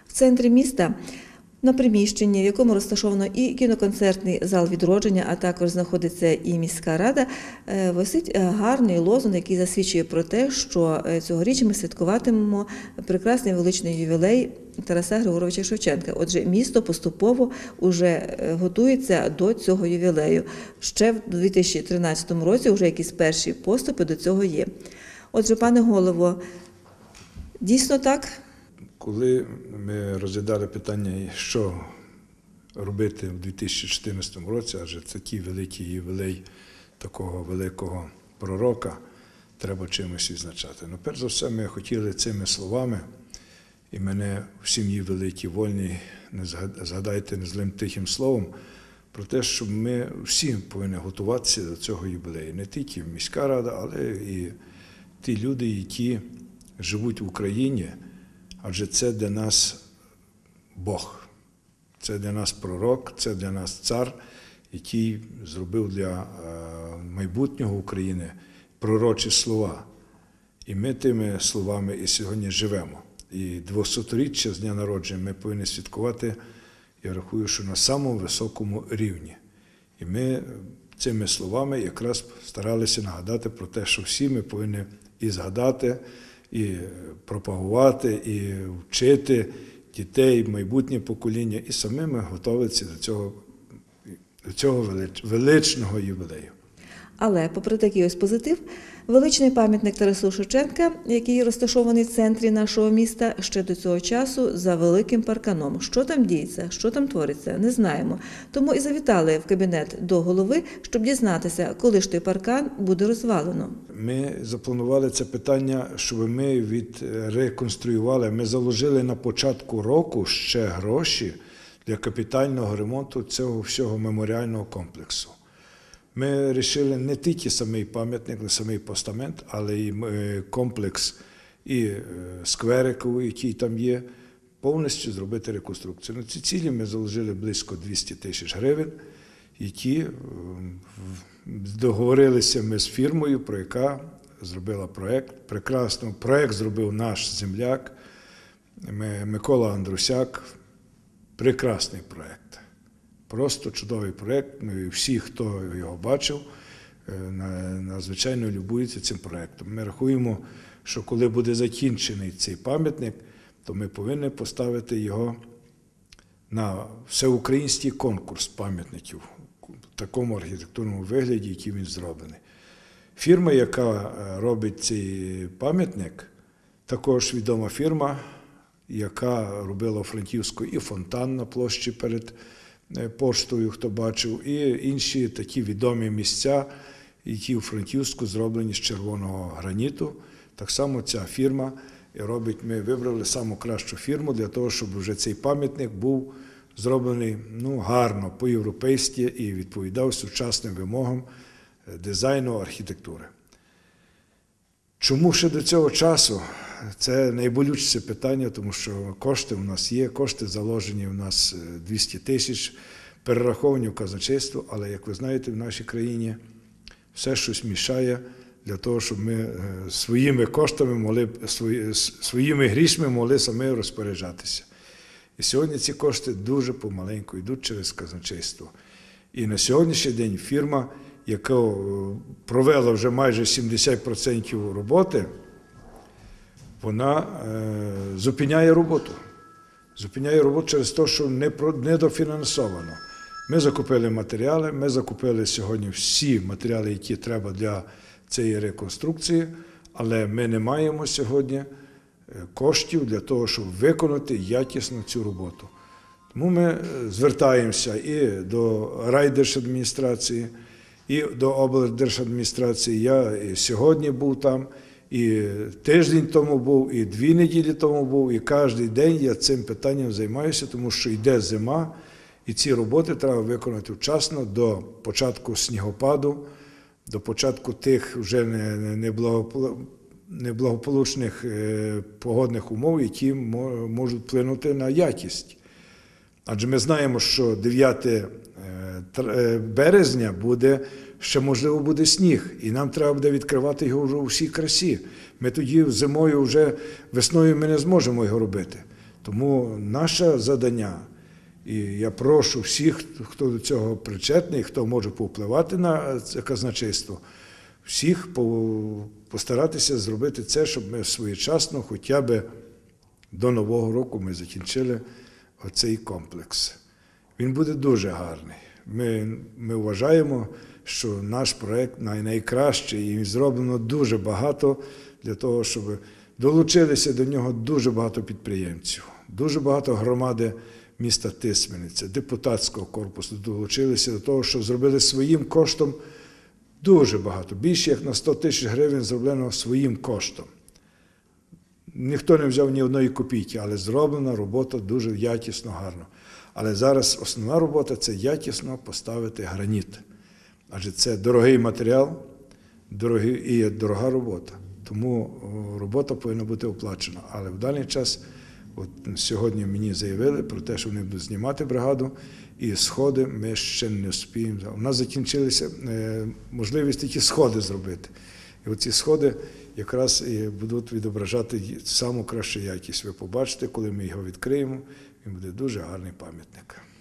В центрі міста на приміщенні, в якому розташовано і кіноконцертний зал «Відродження», а також знаходиться і міська рада, висить гарний лозунг, який засвідчує про те, що цьогоріч ми святкуватимемо прекрасний величний ювілей Тараса Григоровича Шевченка. Отже, місто поступово вже готується до цього ювілею. Ще в 2013 році вже якісь перші поступи до цього є. Отже, пане голово, дійсно так? Коли ми розглядали питання, що робити в 2014 році, адже це такий великий ювілей такого великого пророка, треба чимось відзначати. Ну, перш за все, ми хотіли цими словами, і мене в сім'ї великій, вольній, не згадайте незлим тихим словом, про те, що ми всі повинні готуватися до цього ювілею. Не тільки міська рада, але і ті люди, які живуть в Україні, адже це для нас Бог, це для нас пророк, це для нас цар, який зробив для майбутнього України пророчі слова. І ми тими словами і сьогодні живемо. І 200-річчя з дня народження ми повинні святкувати, я рахую, що на самому високому рівні. І ми цими словами якраз старалися нагадати про те, що всі ми повинні і згадати, і пропагувати, і вчити дітей, майбутнє покоління, і самими готуватися до цього величного ювілею. Але, попри такий ось позитив, величний пам'ятник Тарасу Шевченка, який розташований в центрі нашого міста, ще до цього часу за великим парканом. Що там діється, що там твориться, не знаємо. Тому і завітали в кабінет до голови, щоб дізнатися, коли ж той паркан буде розвалено. Ми запланували це питання, щоб ми відреконструювали. Ми заложили на початку року ще гроші для капітального ремонту цього всього меморіального комплексу. Ми вирішили не тільки самий пам'ятник, не самий постамент, але й комплекс і скверику, який там є, повністю зробити реконструкцію. На ці цілі ми заложили близько 200 тисяч гривень, які договорилися ми з фірмою, про яка зробила проєкт. Прекрасно. Проєкт зробив наш земляк Микола Андрусяк. Прекрасний проєкт. Просто чудовий проєкт. Всі, хто його бачив, надзвичайно любуються цим проєктом. Ми рахуємо, що коли буде закінчений цей пам'ятник, то ми повинні поставити його на всеукраїнський конкурс пам'ятників в такому архітектурному вигляді, який він зроблений. Фірма, яка робить цей пам'ятник, також відома фірма, яка робила у Франківську і фонтан на площі перед поштою, хто бачив, і інші такі відомі місця, які у Франківську зроблені з червоного граніту. Так само ця фірма робить, ми вибрали саму кращу фірму для того, щоб вже цей пам'ятник був зроблений гарно, по-європейськи і відповідав сучасним вимогам дизайну, архітектури. Чому ще до цього часу? Це найболючіше питання, тому що кошти у нас є, кошти заложені у нас 200 тисяч, перераховані в казначейство, але, як ви знаєте, в нашій країні все щось мішає для того, щоб ми своїми коштами могли, своїми грішми могли самі розпоряджатися. І сьогодні ці кошти дуже помаленьку йдуть через казначейство. І на сьогоднішній день фірма, яка провела вже майже 70% роботи, вона зупиняє роботу. Зупиняє роботу через те, що недофінансовано. Ми закупили матеріали, ми закупили сьогодні всі матеріали, які треба для цієї реконструкції, але ми не маємо сьогодні коштів для того, щоб виконати якісно цю роботу. Тому ми звертаємося і до райдержадміністрації, і до облдержадміністрації. Я і сьогодні був там, і тиждень тому був, і 2 неділі тому був, і кожен день я цим питанням займаюся, тому що йде зима, і ці роботи треба виконати вчасно до початку снігопаду, до початку тих вже неблагополучних погодних умов, які можуть вплинути на якість. Адже ми знаємо, що 9 березня буде, ще можливо буде сніг, і нам треба буде відкривати його вже у всій красі. Ми тоді зимою, вже весною ми не зможемо його робити. Тому наше завдання, і я прошу всіх, хто до цього причетний, хто може повпливати на це казначейство, всіх постаратися зробити це, щоб ми своєчасно, хоча б до Нового року ми закінчили оцей комплекс. Він буде дуже гарний. Ми вважаємо, що наш проєкт найкращий і зроблено дуже багато для того, щоб долучилися до нього дуже багато підприємців, дуже багато громади міста Тисмениця, депутатського корпусу долучилися до того, що зробили своїм коштом дуже багато. Більше як на 100 тисяч гривень зроблено своїм коштом. Ніхто не взяв ні одної копійки, але зроблена робота дуже якісно, гарно. Але зараз основна робота – це якісно поставити граніт. Адже це дорогий матеріал і дорога робота. Тому робота повинна бути оплачена. Але в даний час, от сьогодні мені заявили про те, що вони будуть знімати бригаду, і сходи ми ще не встигнемо. У нас закінчилися можливість тільки сходи зробити. І оці сходи якраз і будуть відображати саму кращу якість. Ви побачите, коли ми його відкриємо, він буде дуже гарний пам'ятник.